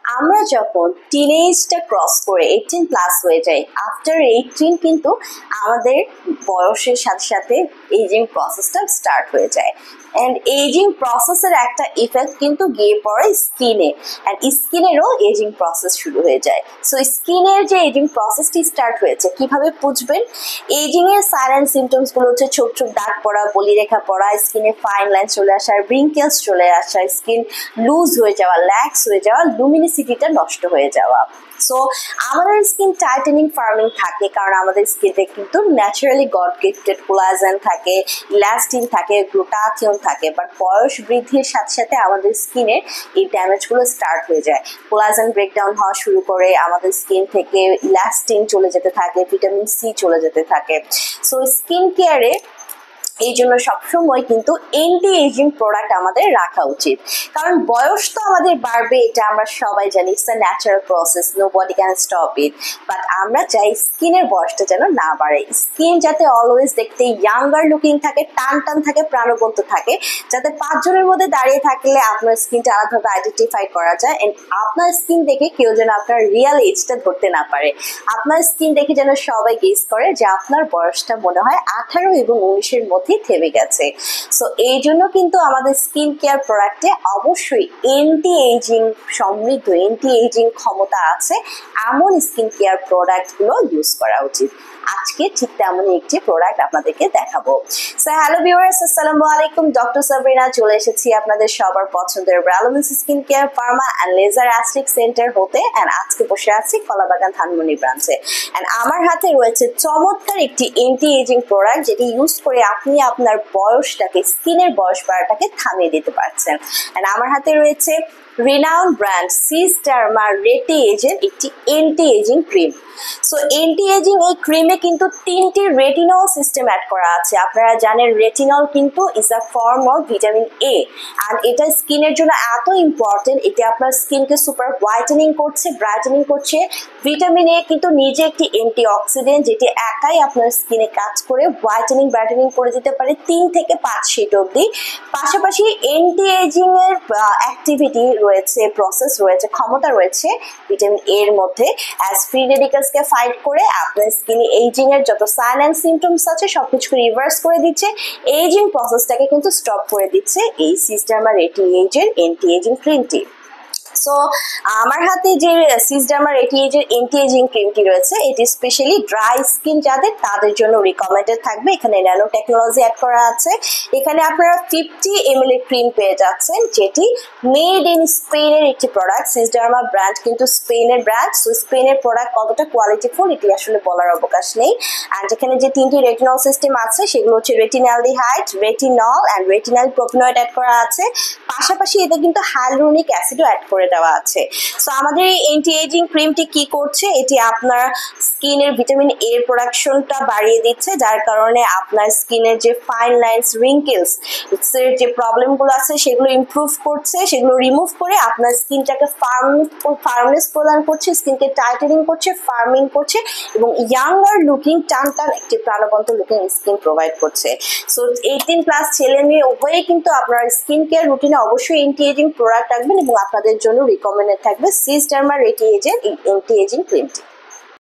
আমরা যখন টিনেজটা ক্রস করে 18 প্লাস হয়ে যাই, আফটার 18 কিন্তু আমাদের বয়সের সাথে সাথে এজিং প্রসেসটা স্টার্ট হয়ে যায়। অ্যান্ড এজিং প্রসেসের একটা ইফেক্ট কিন্তু গিয়ে পড়ে স্কিনে, অ্যান্ড স্কিনেরও এজিং প্রসেস শুরু হয়ে যায়। সো স্কিনের যে এজিং প্রসেসটি স্টার্ট হয়েছে কিভাবে বুঝবেন? এজিং এর সাইলেন্ট সিমটমস গুলো হচ্ছে ছোট ছোট দাগ পড়া, বলিরেখা পড়া, স্কিনে ফাইন লাইন চলে আসা, রিঙ্কেলস চলে আসা, স্কিন লুজ হয়ে যাওয়া, ল্যাক্স হয়ে যাওয়া, লুমিনিসিটিটা নষ্ট হয়ে যাওয়া। সো আমাদের স্কিন টাইটেনিং ফার্মিং থাকে কারণ আমাদের স্কিনে কিন্তু ন্যাচারালি গড গিফটেড কোলাজেন থাকে, ইলাস্টিন থাকে, গ্লুটাথিয়ন থাকে। বাট বয়স বৃদ্ধির সাথে সাথে আমাদের স্কিনের এই ড্যামেজগুলো স্টার্ট হয়ে যায়। কোলাজেন ব্রেকডাউন হওয়া শুরু করে, আমাদের স্কিন থেকে ইলাস্টিন চলে যেতে থাকে, ভিটামিন সি চলে যেতে থাকে। সো স্কিন কেয়ারে এই জন্য সবসময় কিন্তু এন্টি এজিং প্রোডাক্ট আমাদের রাখা উচিত, কারণ বয়স তো আমাদের বাড়বে, এটা আমরা সবাই জানি, it's a natural process, nobody can stop it. But আমরা চাই স্কিনের বয়সটা যেন না বাড়ে, স্কিন যাতে অলওয়েজ দেখতে ইয়াঙ্গার লুকিং থাকে, টান টান থাকে, প্রাণবন্ত থাকে, যাতে 5 জনের মধ্যে দাঁড়িয়ে থাকলে আপনার স্কিনটা আলাদাভাবে আইডেন্টিফাই করা যায়। এন্ড আপনার স্কিন দেখে কেউ যেন আপনার রিয়েল এজটা ধরতে না পারে, আপনার স্কিন দেখে যেন সবাই গেস করে যে আপনার বয়সটা মনে হয় 18 এবং 19-এর মধ্যে থেমে গেছে। সো এই জন্য কিন্তু আমাদের স্কিন কেয়ার প্রোডাক্টে অবশ্যই এন্টি এজিং সমৃদ্ধ, এন্টি এজিং ক্ষমতা আছে এমন স্কিন কেয়ার প্রোডাক্টগুলো ইউজ করা উচিত। আজকে ঠিক তেমনই একটি প্রোডাক্ট আপনাদেরকে দেখাবো। সো হ্যালো ভিউয়ার্স, আসসালামু আলাইকুম। ডক্টর সাবরিনা চলে এসেছি আপনাদের সবার পছন্দের ব্রালোমিস skin care pharma and laser aesthetic centre হতে। অ্যান্ড আজকে বসে আছি কলাবাগান ধানমন্ডি ব্রাঞ্চে। অ্যান্ড আমার হাতে রয়েছে চমৎকার একটি এন্টি এজিং প্রোডাক্ট, যেটি ইউজ করে আপনি আপনার বয়সটাকে, স্কিনের বয়স বাড়াটাকে থামিয়ে দিতে পারছেন। অ্যান্ড আমার হাতে রয়েছে রিনাউন্ড ব্র্যান্ড সিস্টারমা রেটি এজের একটি anti ageing cream. So anti ageing এই ক্রিমে কিন্তু 3টি রেটিনল সিস্টেম অ্যাড করা আছে। আপনারা জানেন রেটিনল কিন্তু is a form of vitamin A, আর এটা স্কিনের জন্য এত ইম্পর্টেন্ট। এটা আপনার স্কিনকে সুপার হোয়াইটেনিং করছে, ব্রাইটেনিং করছে। ভিটামিন এ কিন্তু নিজে একটি অ্যান্টি অক্সিডেন্ট, যেটি একাই আপনার স্কিনে কাজ করে হোয়াইটেনিং, ব্রাইটেনিং করে দিতে পারে 3 থেকে 5 শেড অবধি। পাশাপাশি অ্যান্টি এজিং এর অ্যাক্টিভিটি রয়েছে, প্রসেস রয়েছে, ক্ষমতা রয়েছে ভিটামিন এর মধ্যে, অ্যাজ ফ্রি রেডিক্যালসকে ফাইট করে আপনার স্কিনে এইজিং এর যত সাইন অ্যান্ড সিমটমস আছে সবকিছুকে রিভার্স করে দিচ্ছে, এইজিং প্রসেসটাকে কিন্তু স্টপ করে দিচ্ছে এই সিস্টারমা রেটি এজের অ্যান্টি এজিং ক্রিমটি। সো আমার হাতে যে সিসডার্মা রেটি এজের অ্যান্টি এজিং ক্রিমটি রয়েছে, এটি স্পেশালি ড্রাই স্কিন যাদের, তাদের জন্য রিকমেন্ডেড থাকবে। এখানে ন্যানো টেকনোলজি অ্যাড করা আছে। এখানে আপনারা 50 ml এর ক্রিম পেয়ে যাচ্ছেন, যেটি মেড ইন স্পেনের একটি প্রোডাক্ট। সিসডার্মা ব্র্যান্ড কিন্তু স্পেনের ব্র্যান্ড। সো স্পেনের প্রোডাক্ট কতটা কোয়ালিটিফুল এটি আসলে বলার অবকাশ নেই। অ্যান্ড এখানে যে 3টি রেটিনল সিস্টেম আছে সেগুলো হচ্ছে রেটিনালডিহাইড, রেটিনল অ্যান্ড রেটিনাল প্রোপিনয়েড অ্যাড করা আছে। পাশাপাশি এতে কিন্তু হাইলুরোনিক অ্যাসিডও অ্যাড করে দেওয়া আছে। সো আমাদের এই অ্যান্টি এজিং ক্রিমটি কি করছে? এটি আপনার স্কিনের ভিটামিন এ প্রোডাকশনটা বাড়িয়ে দিচ্ছে, যার কারণে আপনার স্কিনের যে ফাইন লাইন্স, রিঙ্কেলস এর যে প্রবলেমগুলো আছে সেগুলো ইমপ্রুভ করছে, সেগুলো রিমুভ করে আপনার স্কিনটাকে ফার্মনেস প্রদান করছে, স্কিনকে টাইটেনিং করছে, ফার্মিং করছে এবং ইয়াঙ্গার লুকিং, টান টান একটি প্রাণবন্ত লুকিং স্কিন প্রোভাইড করছে। সো 18 প্লাস ছেলে মেয়ে উভয়ই কিন্তু আপনার স্কিন কেয়ার রুটিনে অবশ্যই অ্যান্টি এজিং প্রোডাক্ট রাখবেন এবং আপনাদের জন্য রিকমেন্ডেড থাকবে সিসডার্মা রেটি এজের এই অ্যান্টি এজিং ক্রিমটি।